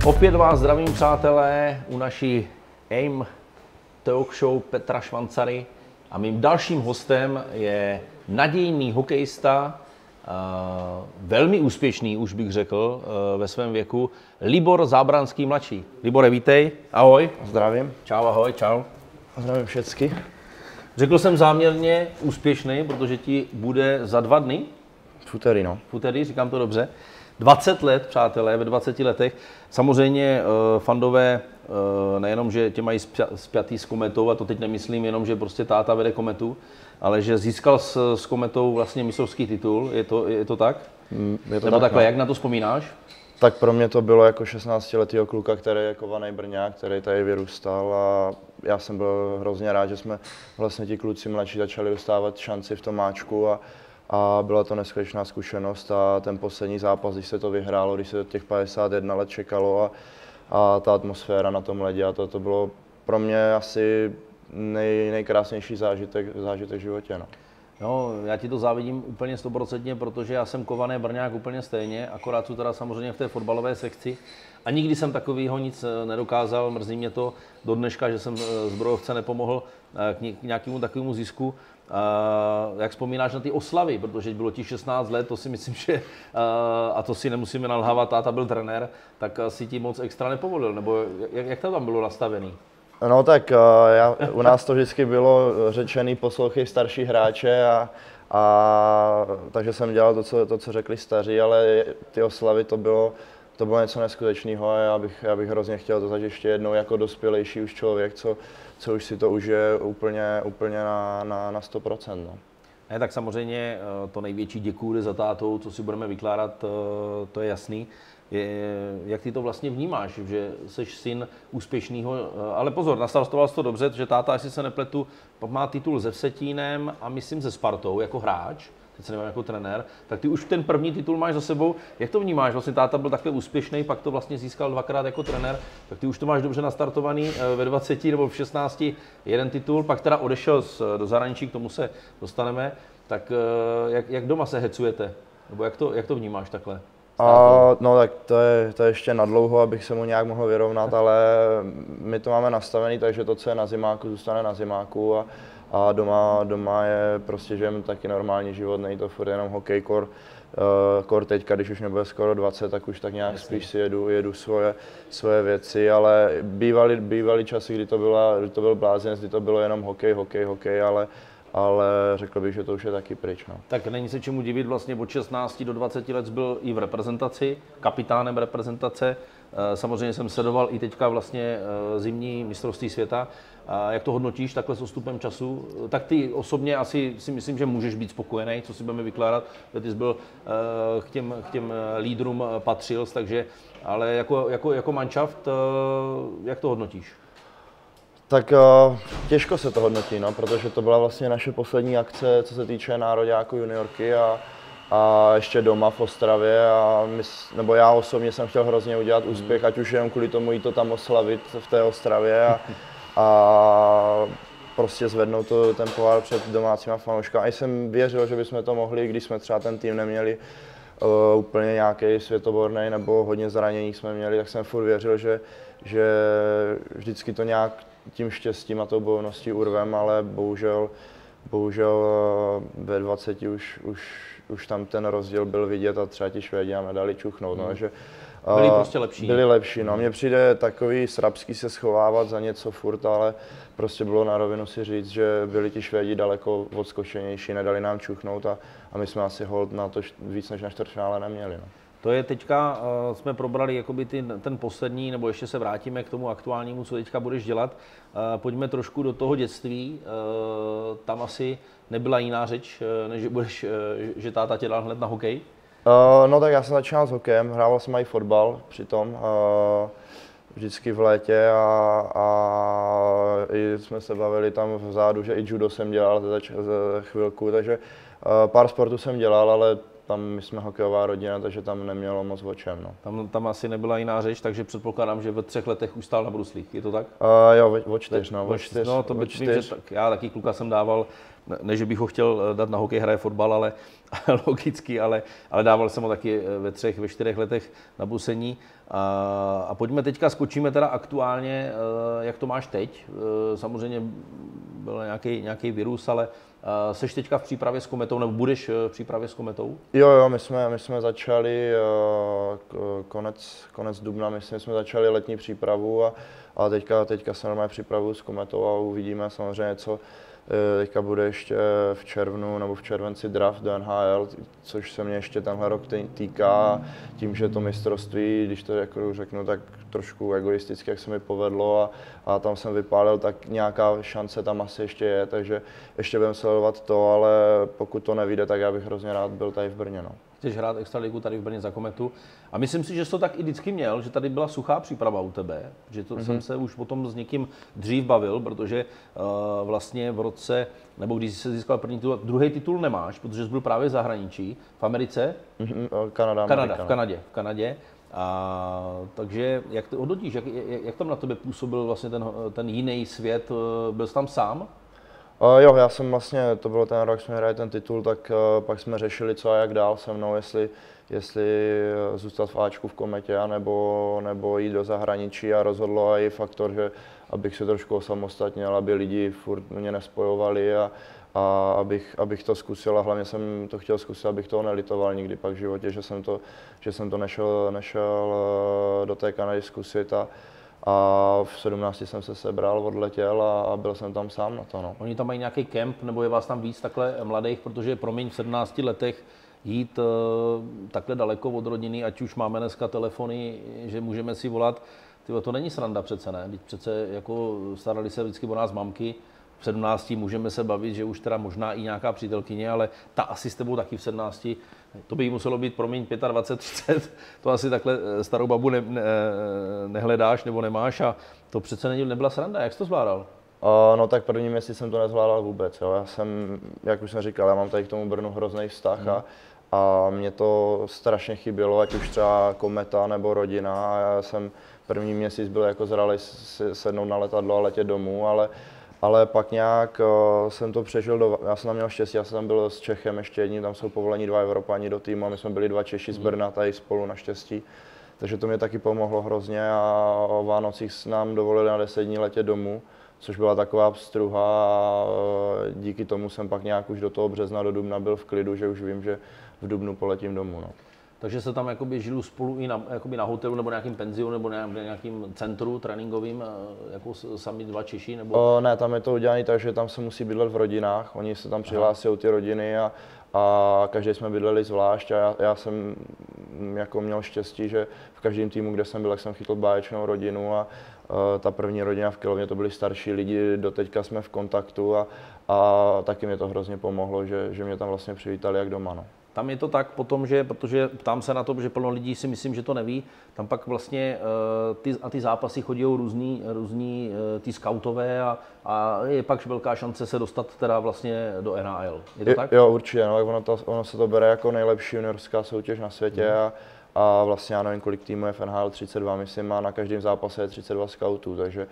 Opět vás zdravím, přátelé, u naší AIM Talk Show Petra Švancary a mým dalším hostem je nadějný hokejista, velmi úspěšný, už bych řekl, ve svém věku, Libor Zábranský mladší. Libore, vítej, ahoj. Zdravím. Čau, ahoj, čau. Zdravím všecky. Řekl jsem záměrně úspěšný, protože ti bude za 2 dny. V úterý, no. V úterý, říkám to dobře. 20 let, přátelé, ve 20 letech. Samozřejmě fandové nejenom, že tě mají spjatý s Kometou, a to teď nemyslím jenom, že prostě táta vede Kometu, ale že získal s Kometou vlastně mistrovský titul. Je to tak? Je to Nebo tak, takhle, no. jak na to vzpomínáš? Tak pro mě to bylo jako 16letýho kluka, který je kovaný Brňák, který tady vyrůstal, a já jsem byl hrozně rád, že jsme vlastně ti kluci mladší začali dostávat šanci v tom máčku a byla to neskutečná zkušenost a ten poslední zápas, když se to vyhrálo, když se těch 51 let čekalo a ta atmosféra na tom ledě, a to bylo pro mě asi nejkrásnější zážitek v životě. No. No, já ti to závidím úplně 100%, protože já jsem kovaný Brňák úplně stejně, akorát jsou teda samozřejmě v té fotbalové sekci a nikdy jsem takovýho nic nedokázal, mrzí mě to do dneška, že jsem zbrojovce nepomohl k nějakému takovému zisku. Jak vzpomínáš na ty oslavy, protože bylo ti 16 let, to si myslím, že, a to si nemusíme nalhávat, táta byl trenér, tak si ti moc extra nepovolil, nebo jak to tam bylo nastavený? No tak u nás to vždycky bylo řečený, poslouchej starší hráče, takže jsem dělal to, co řekli staří, ale ty oslavy to bylo něco neskutečného a já bych hrozně chtěl to zažít ještě jednou jako dospělejší už člověk, co už si to užije úplně na 100%. No. Ne, tak samozřejmě to největší děkuju jde za tátou, co si budeme vykládat, to je jasný. Jak ty to vlastně vnímáš, že jsi syn úspěšného, ale pozor, nastartoval jsi to dobře, protože táta, jestli se nepletu, má titul se Vsetínem a myslím se Spartou jako hráč, teď se nevím jako trenér, tak ty už ten první titul máš za sebou. Jak to vnímáš? Vlastně táta byl takhle úspěšný, pak to vlastně získal 2krát jako trenér, tak ty už to máš dobře nastartovaný ve 20 nebo v 16 jeden titul, pak teda odešel do zahraničí, k tomu se dostaneme. Tak jak doma se hecujete? Nebo jak to vnímáš takhle? No tak to je ještě nadlouho, abych se mu nějak mohl vyrovnat, ale my to máme nastavený, takže to, co je na zimáku, zůstane na zimáku a doma je prostě, žijeme taky normální život, není to furt jenom hokej, kor teďka, když už nebude skoro 20, tak už tak nějak spíš si jedu svoje věci, ale bývaly časy, kdy to byl blázinec, kdy to bylo jenom hokej, ale řekl bych, že to už je taky pryč. No. Tak není se čemu divit, vlastně od 16 do 20 let byl i v reprezentaci, kapitánem reprezentace. Samozřejmě jsem sledoval i teďka vlastně zimní mistrovství světa. Jak to hodnotíš takhle s odstupem času? Tak ty osobně asi si myslím, že můžeš být spokojený, co si budeme vykládat, že ty jsi byl k těm lídrům patřil, takže, ale jako manšaft, jak to hodnotíš? Tak těžko se to hodnotí, no, protože to byla vlastně naše poslední akce, co se týče nároďáků juniorky a ještě doma v Ostravě nebo já osobně jsem chtěl hrozně udělat úspěch, ať už jenom kvůli tomu jít to tam oslavit v té Ostravě a prostě zvednout ten pohár před domácíma fanouškama. A jsem věřil, že bychom to mohli, když jsme třeba ten tým neměli úplně nějaký světoborný nebo hodně zranění jsme měli, tak jsem furt věřil, že vždycky to nějak tím štěstím a tou bojovností urvem, ale bohužel ve 20 už tam ten rozdíl byl vidět a třeba ti Švédi nám nedali čuchnout. No, že, byli prostě lepší. Byli lepší, no. Mně přijde takový srabský se schovávat za něco furt, ale prostě bylo na rovinu si říct, že byli ti Švédi daleko odskočenější, nedali nám čuchnout a my jsme asi hold na to víc než na čtvrtfinále neměli. No. To je teďka, jsme probrali jakoby ten poslední, nebo ještě se vrátíme k tomu aktuálnímu, co teďka budeš dělat. Pojďme trošku do toho dětství. Tam asi nebyla jiná řeč, než že táta tě dal hned na hokej? No tak já jsem začínal s hokejem, hrával jsem i fotbal přitom, vždycky v létě a i jsme se bavili tam vzadu, že i judo jsem dělal za chvilku, takže pár sportů jsem dělal, ale tam my jsme hokejová rodina, takže tam nemělo moc o čem. No. Tam asi nebyla jiná řeč, takže předpokládám, že ve 3 letech už stál na bruslích, je to tak? Jo, o 4, no. No, to vím, že tak, já taky kluka jsem dával ne, že bych ho chtěl dát na hokej, hraje fotbal, ale logicky, ale dával jsem ho taky ve 3, ve 4 letech na busení. A pojďme teďka, skočíme teda aktuálně, jak to máš teď. Samozřejmě byl nějaký virus, ale seš teďka v přípravě s Kometou, nebo budeš v přípravě s Kometou? Jo, my jsme začali konec dubna, myslím, jsme začali letní přípravu a teďka se normálně připravuju s Kometou a uvidíme samozřejmě, co teďka bude ještě v červnu nebo v červenci draft do NHL, což se mě ještě tenhle rok týká. Tím, že to mistrovství, když to jako řeknu tak trošku egoisticky, jak se mi povedlo a tam jsem vypálil, tak nějaká šance tam asi ještě je, takže ještě budeme sledovat to, ale pokud to nevyjde, tak já bych hrozně rád byl tady v Brně. No. Chceš hrát extraligu tady v Brně za Kometu. A myslím si, že jsi to tak i vždycky měl, že tady byla suchá příprava u tebe, že to jsem se už potom s někým dřív bavil, protože vlastně v roce, nebo když jsi získal první titul, druhý titul nemáš, protože jsi byl právě v zahraničí, v Americe. V Kanadě. Takže jak to hodnotíš, jak tam na tebe působil vlastně ten jiný svět, byl jsi tam sám? Jo, já jsem vlastně, to bylo ten rok, jsme hráli ten titul, tak pak jsme řešili, co a jak dál se mnou, jestli zůstat v Ačku v Kometě, nebo jít do zahraničí a rozhodlo i faktor, že abych se trošku osamostatnil, aby lidi furt mě nespojovali a abych to zkusil a hlavně jsem to chtěl zkusit, abych toho nelitoval nikdy pak v životě, že jsem to nešel do té Kanady zkusit a v 17 jsem se sebral, odletěl a byl jsem tam sám na to. No. Oni tam mají nějaký kemp, nebo je vás tam víc takhle mladých, protože promiň, v 17 letech jít takhle daleko od rodiny, ať už máme dneska telefony, že můžeme si volat, to není sranda přece, ne? Teď přece jako starali se vždycky o nás mamky, v 17 můžeme se bavit, že už teda možná i nějaká přítelkyně, ale ta asi s tebou taky v 17, to by jí muselo být, promiň, 25, 30, to asi takhle starou babu nehledáš nebo nemáš a to přece nebyla sranda, jak jsi to zvládal? No tak první měsíc jsem to nezvládal vůbec, jo. Já jsem, jak už jsem říkal, já mám tady k tomu Brnu hrozný vztah a mě to strašně chybělo, ať už třeba Kometa nebo rodina a já jsem první měsíc byl jako zralý sednout na letadlo a letět domů, ale pak nějak jsem to přežil, já jsem tam měl štěstí, já jsem tam byl s Čechem ještě jedním, tam jsou povolení 2 Evropani do týmu a my jsme byli 2 Češi z Brna tady spolu naštěstí. Takže to mě taky pomohlo hrozně a o Vánocích nám dovolili na 10 dní letět domů, což byla taková pstruha a díky tomu jsem pak nějak už do toho března, do dubna byl v klidu, že už vím, že v dubnu poletím domů. No. Takže se tam jakoby žili spolu i na hotelu nebo nějakým penzionu nebo nějakým centru tréninkovým, jako sami 2 Češi? Nebo... Ne, tam je to udělané tak, že tam se musí bydlet v rodinách, oni se tam přihlásí ty rodiny a každý jsme bydleli zvlášť a já jsem jako měl štěstí, že v každém týmu, kde jsem byl, tak jsem chytl báječnou rodinu a ta první rodina v Kilovně to byli starší lidi, doteďka jsme v kontaktu a taky mi to hrozně pomohlo, že mě tam vlastně přivítali jak doma. No. Tam je to tak potom, že, protože ptám se na to, že plno lidí si myslím, že to neví, tam pak vlastně ty zápasy chodí různí ty skautové a je pak velká šance se dostat teda vlastně do NHL. Je to tak? Jo, určitě, no, ono se to bere jako nejlepší juniorská soutěž na světě a vlastně já nevím, kolik týmů je v NHL, 32 myslím, a na každém zápase je 32 skautů, takže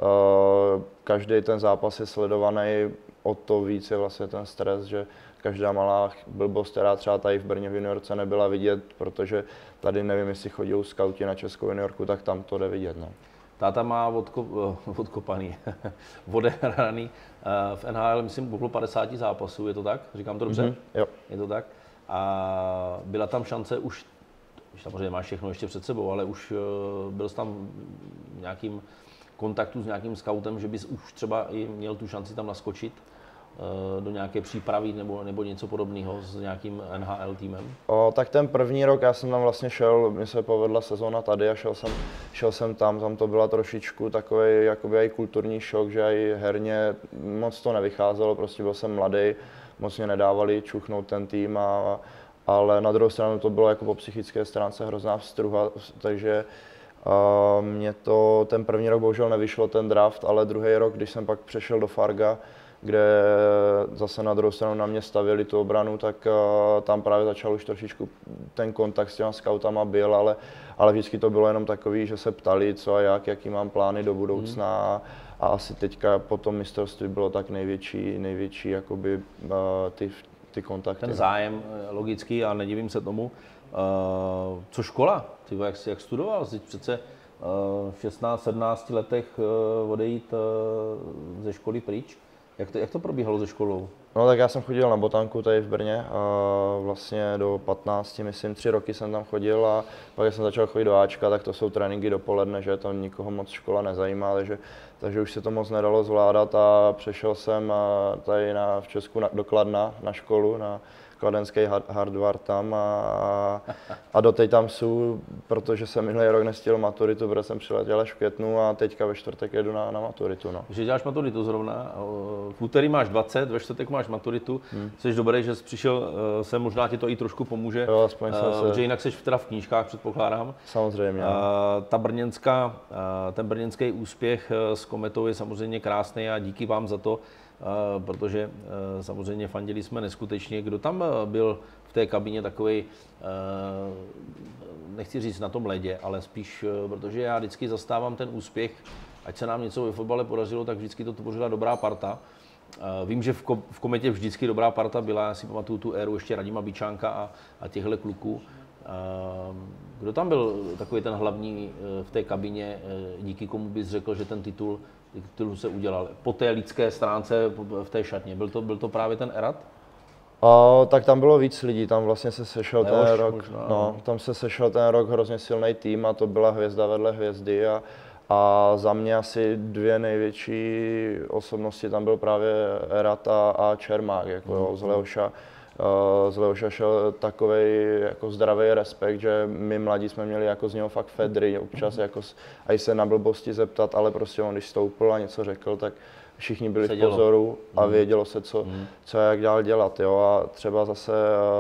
každý ten zápas je sledovaný, o to víc je vlastně ten stres, že každá malá blbost, která třeba tady v Brně v juniorce nebyla vidět, protože tady nevím, jestli chodí skauti na českou juniorku, tak tam to jde vidět. No. Táta má odkopaný, odehraný v NHL, myslím, okolo 50 zápasů, je to tak? Říkám to dobře? Jo. Je to tak? A byla tam šance už, samozřejmě máš všechno ještě před sebou, ale už byl jsi tam v nějakým kontaktu s nějakým skautem, že bys už třeba i měl tu šanci tam naskočit do nějaké přípravy nebo něco podobného s nějakým NHL týmem? Tak ten první rok já jsem tam vlastně šel, mně se povedla sezóna tady a šel jsem tam to byla trošičku takový jakoby i kulturní šok, že i herně moc to nevycházelo, prostě byl jsem mladý, moc mě nedávali čuchnout ten tým, ale na druhou stranu to bylo jako po psychické stránce hrozná vztruha, takže mě to ten první rok bohužel nevyšlo ten draft, ale druhý rok, když jsem pak přešel do Farga, kde zase na druhou stranu na mě stavěli tu obranu, tak tam právě začal už trošičku ten kontakt s těma scoutama byl, ale vždycky to bylo jenom takový, že se ptali co a jaký mám plány do budoucna a asi teďka po tom mistrovství bylo tak největší jakoby ty kontakty. Ten zájem logický a nedivím se tomu. Co škola? Ty, jak studoval? Jsi přece v 16-17 letech odejít ze školy pryč. Jak to probíhalo se školou? No tak já jsem chodil na botanku tady v Brně a vlastně do 15, myslím 3 roky jsem tam chodil a pak jsem začal chodit do Ačka, tak to jsou tréninky dopoledne, že to nikoho moc škola nezajímá, takže už se to moc nedalo zvládat a přešel jsem tady v Česku do Kladna na školu, na kladenský hardware tam a doteď tam jsou, protože jsem minulý rok nestihl maturitu, protože jsem přiletěl až v květnu a teďka ve čtvrtek jedu na maturitu. No. Že děláš maturitu zrovna, v úterý máš 20, ve čtvrtek máš maturitu, jsi dobrý, že jsi přišel sem, možná ti to i trošku pomůže, jo, aspoň protože jinak jsi teda v knížkách, předpokládám. Samozřejmě. Ten brněnský úspěch s Kometou je samozřejmě krásný a díky vám za to, protože samozřejmě fandili jsme neskutečně. Kdo tam byl v té kabině takovej, nechci říct na tom ledě, ale spíš, protože já vždycky zastávám ten úspěch, ať se nám něco ve fotbale podařilo, tak vždycky to tvořila dobrá parta. Vím, že v Kometě vždycky dobrá parta byla, já si pamatuju tu éru ještě Radima Bičánka a těchto kluků. Kdo tam byl takový ten hlavní v té kabině, díky komu bys řekl, že ten titul se udělal? Po té lidské stránce v té šatně, byl to právě ten Erat? Tak tam bylo víc lidí, tam vlastně se sešel Leoš, ten rok, možná, no, tam se sešel ten rok hrozně silný tým a to byla hvězda vedle hvězdy a za mě asi 2 největší osobnosti tam byl právě Erat a Čermák, jako jo, z Leoša šel takovej jako zdravý respekt, že my mladí jsme měli jako z něho fakt fedry, občas jako aj se na blbosti zeptat, ale prostě on když stoupil a něco řekl, tak všichni byli v pozoru a vědělo se, co jak dál dělat. Jo. A třeba zase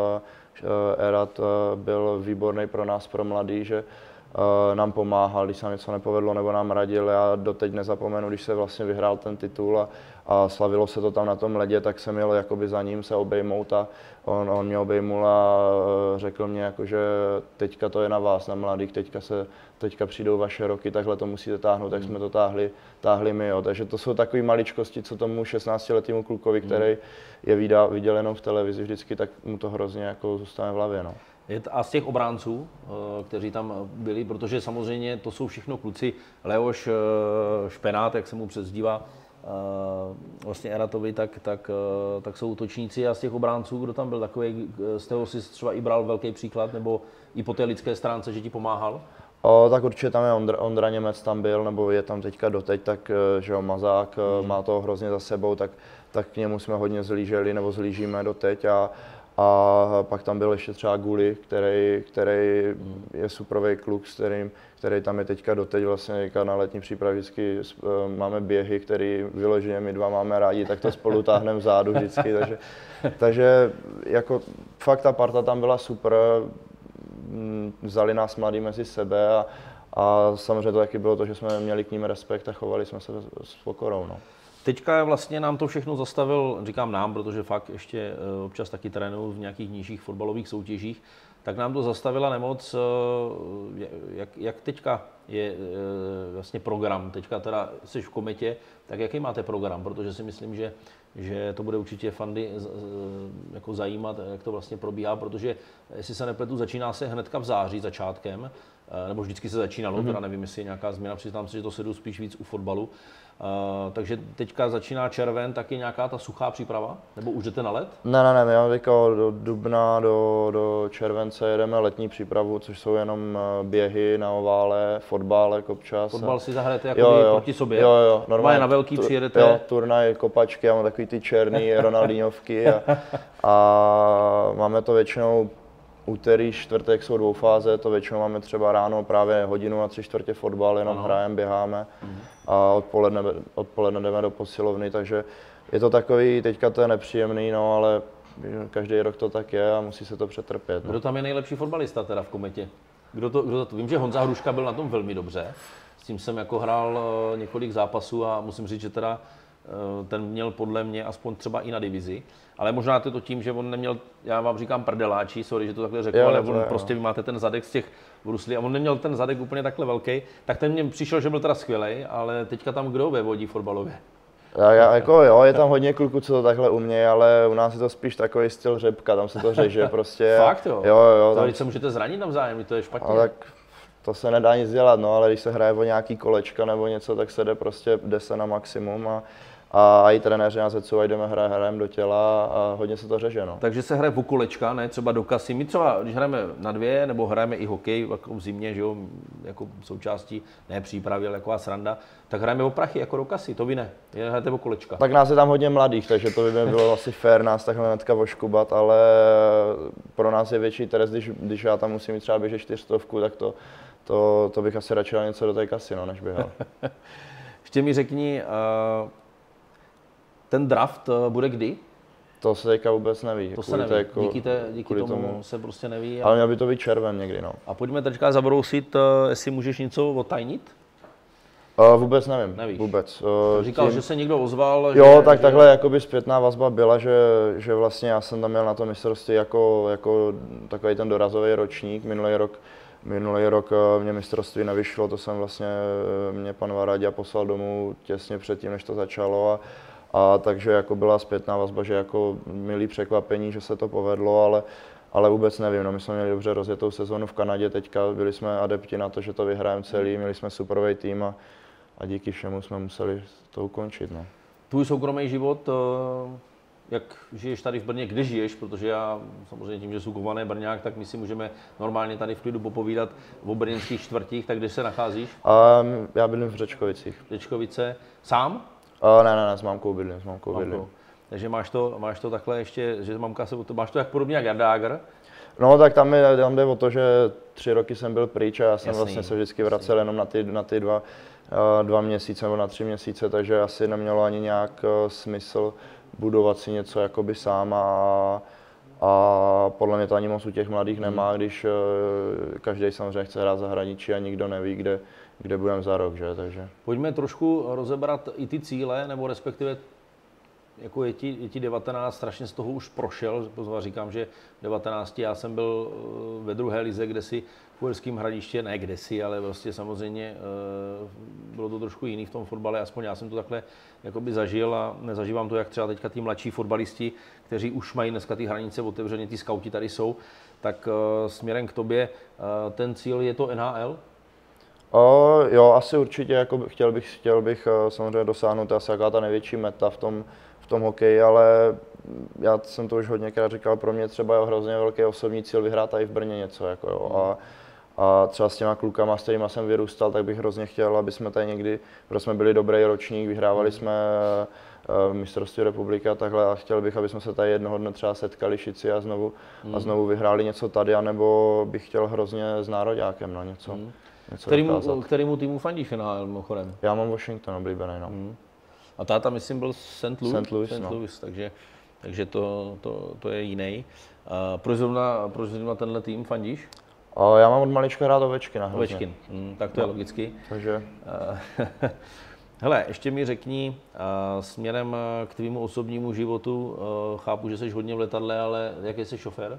Erat byl výborný pro nás, pro mladý, že nám pomáhal, když se nám něco nepovedlo, nebo nám radil. Já doteď nezapomenu, když se vlastně vyhrál ten titul a slavilo se to tam na tom ledě, tak jsem jel jakoby za ním se obejmout a on mě obejmul a řekl mě, jako, že teďka to je na vás, na mladých, teďka přijdou vaše roky, takhle to musíte táhnout, tak jsme to táhli my. Jo. Takže to jsou takové maličkosti, co tomu 16letému klukovi, který je viděl jenom v televizi vždycky, tak mu to hrozně jako zůstane v hlavě. No. A z těch obránců, kteří tam byli, protože samozřejmě to jsou všechno kluci, Leoš Špenát, jak se mu přezdívá, vlastně Eratovi, tak jsou útočníci a z těch obránců, kdo tam byl takový, z toho si třeba i bral velký příklad, nebo i po té lidské stránce, že ti pomáhal? Tak určitě tam je Ondra Němec tam byl, nebo je tam teďka doteď, tak že jo, Mazák má to hrozně za sebou, tak k němu jsme hodně zlíželi, nebo zlížíme doteď a pak tam byl ještě třeba Guli, který je superový kluk, který tam je teďka doteď vlastně na letní přípravě vždycky máme běhy, který vyloženě my dva máme rádi, tak to spolu táhneme vzadu vždycky, takže jako fakt ta parta tam byla super, vzali nás mladí mezi sebe a samozřejmě to taky bylo to, že jsme měli k ním respekt a chovali jsme se s pokorou. No. Teďka vlastně nám to všechno zastavil, říkám nám, protože fakt ještě občas taky trénuju v nějakých nižších fotbalových soutěžích, tak nám to zastavila nemoc. Jak teďka je vlastně program? Teďka teda jsi v Kometě, tak jaký máte program? Protože si myslím, že to bude určitě fandy jako zajímat, jak to vlastně probíhá, protože jestli se nepletu, začíná se hnedka v září začátkem, nebo vždycky se začínalo, teda nevím, jestli je nějaká změna, přiznám se, že to se jdu spíš víc u fotbalu. Takže teďka začíná červen, tak je nějaká ta suchá příprava? Nebo už jdete na let? Ne, my teďka do dubna, do července jedeme letní přípravu, což jsou jenom běhy na ovále, fotbal občas. Fotbal si zahrajete jako proti sobě? Jo, normálně. Na velký přijedete? Jo, turnaj, kopačky, já mám takový ty černý Ronaldinhovky a máme to většinou úterý, čtvrtek jsou dvoufáze, to většinou máme třeba ráno právě hodinu a 3/4 fotbal, jenom hrajeme, běháme a odpoledne jdeme do posilovny, takže je to takový, teďka to je nepříjemný, no, ale každý rok to tak je a musí se to přetrpět. No. Kdo tam je nejlepší fotbalista teda v Kometě? Kdo to? Vím, že Honza Hruška byl na tom velmi dobře, s tím jsem jako hrál několik zápasů a musím říct, že teda ten měl podle mě aspoň třeba i na divizi, ale možná to je to tím, že on neměl, já vám říkám prdeláči, sorry, že to takhle řeknu, ale on prostě vy máte ten zadek z těch bruslí a on neměl ten zadek úplně takhle velký, tak ten mě přišel, že byl teda skvělej, ale teďka tam kdo vevodí fotbalově? Jako jo, je tam hodně kluků, co to takhle umějí, ale u nás je to spíš takový styl řepka, tam se to řeže prostě. Fakt jo? Jo. To když se můžete zranit navzájem, to je špatně. Ale tak to se nedá nic dělat, no, ale když se hraje o nějaký kolečka nebo něco, tak se jde se na maximum a i trenéři nás a jdeme hrajeme do těla a hodně se to řeže, no. Takže se hraje o kolečka, ne třeba do kasy. My třeba, když hrajeme na dvě, nebo hrajeme i hokej jako v zimě, že jo, jako součástí, ne přípravy, ale taková sranda, tak hrajeme o prachy, jako do kasy, to vy ne, hrajete o kolečka. Tak nás je tam hodně mladých, takže to by bylo asi fér nás takhle hnedka oškubat, ale pro nás je větší trest, když já tam musím jít třeba běžet 400, tak to bych asi radši dal něco do té kasy, no, než běhal. Ještě mi řekni, ten draft bude kdy? To se teďka vůbec neví. To se neví, díky tomu se prostě neví. Ale měl by to být červen někdy, no. A pojďme teďka zabrousit, jestli můžeš něco otajnit? Vůbec nevím, Nevíš. Vůbec. Říkal, že se někdo ozval. Jo, tak takhle jakoby zpětná vazba byla, že vlastně já jsem tam měl na to mistrovství jako takový ten dorazový ročník. Minulý rok mě mistrovství nevyšlo, to jsem vlastně mě pan Varadě poslal domů těsně předtím, než to začalo. A takže jako byla zpětná vazba, že jako milý překvapení, že se to povedlo, ale vůbec nevím. No, my jsme měli dobře rozjetou sezonu v Kanadě, teďka byli jsme adepti na to, že to vyhrajeme celý, měli jsme superový tým a díky všemu jsme museli to ukončit. No. Tvůj soukromý život, jak žiješ tady v Brně, kde žiješ, protože já samozřejmě tím, že jsem kovaný Brňák, tak my si můžeme normálně tady v klidu popovídat o brněnských čtvrtích, tak kde se nacházíš? Já bydlím v Řečkovicích. Řečkovice, sám? Ne, s mámkou bydlím. Takže máš to takhle ještě, že mamka se, máš to jak podobně jak Jardágr? No tak tam jde o to, že 3 roky jsem byl pryč a já jsem vlastně se vždycky vracel jenom na ty 2 měsíce nebo na 3 měsíce, takže asi nemělo ani nějak smysl budovat si něco jakoby sám a podle mě to ani moc u těch mladých nemá, když každý samozřejmě chce hrát zahraničí a nikdo neví, kde budeme za rok, že? Takže. Pojďme trošku rozebrat i ty cíle, nebo respektive jako je ti 19, strašně z toho už prošel, říkám, že 19 já jsem byl ve druhé lize, kdesi v Uherském Hradišti, ne kdesi, ale vlastně samozřejmě bylo to trošku jiný v tom fotbale, aspoň já jsem to takhle jakoby zažil a nezažívám to, jak třeba teďka ty mladší fotbalisti, kteří už mají dneska ty hranice otevřené, ty skauti tady jsou, tak směrem k tobě, ten cíl je to NHL? Jo, asi určitě, jako chtěl bych samozřejmě dosáhnout asi jaká ta největší meta v tom hokeji, ale já jsem to už hodněkrát říkal, pro mě třeba je hrozně velký osobní cíl vyhrát tady v Brně něco, jako jo. A třeba s těma klukama, s kterýma jsem vyrůstal, tak bych hrozně chtěl, aby jsme tady někdy, protože jsme byli dobrý ročník, vyhrávali jsme mistrovství republiky a takhle a chtěl bych, aby jsme se tady jednoho dne třeba setkali šici a znovu vyhráli něco tady, anebo bych chtěl hrozně s nároďákem na něco. Kterému týmu fandíš finále mimochodem? Já mám Washington oblíbený, no. A táta, myslím, byl St. Louis, takže to je jiný. Proč zrovna tenhle tým fandíš? Já mám od malička rád Ovečkina. Ovečkin, tak to je logicky. Takže. Hele, ještě mi řekni, směrem k tvému osobnímu životu, chápu, že jsi hodně v letadle, ale jaký jsi šofér?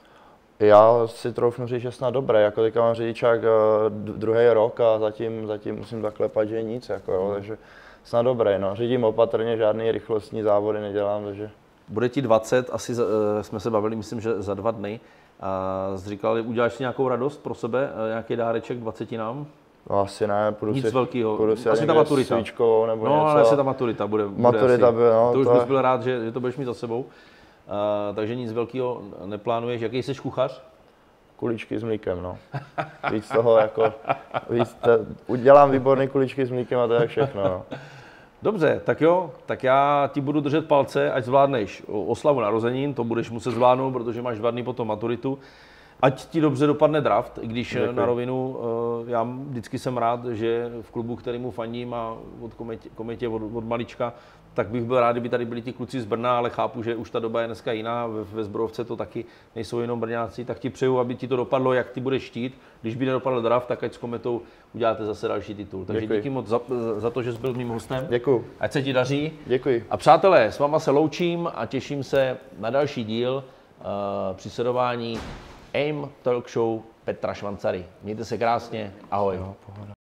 Já si troufnu říct, že snad dobré, jako teďka mám řidičák 2. rok a zatím musím zaklepat, že nic, jako jo, takže snad dobré, no. Řídím opatrně, žádný rychlostní závody nedělám, takže. Bude ti 20, asi jsme se bavili, myslím, že za 2 dny. Jsi říkal, uděláš si nějakou radost pro sebe, nějaký dáreček 20 nám? No, asi ne, nic velkého. Asi ta maturita. Svíčkovou nebo něco. Ale asi ta maturita bude maturita asi. No, to už bys byl rád, že to budeš mít za sebou. Takže nic velkého neplánuješ. Jaký jsi kuchař? Kuličky s mlíkem, no. Víc toho jako, udělám výborné kuličky s mlíkem a to je všechno, no. Dobře, tak jo, tak já ti budu držet palce, ať zvládneš oslavu narozenin, to budeš muset zvládnout, protože máš 2 dny potom maturitu. Ať ti dobře dopadne draft, i když děkuji. Na rovinu, já vždycky jsem rád, že v klubu, kterému fandím a od kometě od malička, tak bych byl rád, kdyby tady byli ti kluci z Brna, ale chápu, že už ta doba je dneska jiná, ve Zbrojovce to taky nejsou jenom Brňáci, tak ti přeju, aby ti to dopadlo, jak ty budeš štít. Když by nedopadl draft, tak ať s Kometou uděláte zase další titul. Takže díky moc za to, že jsi byl mým hostem. Děkuji. Ať se ti daří. Děkuji. A přátelé, s váma se loučím a těším se na další díl při sledování AIM Talk Show Petra Švancary. Mějte se krásně, ahoj.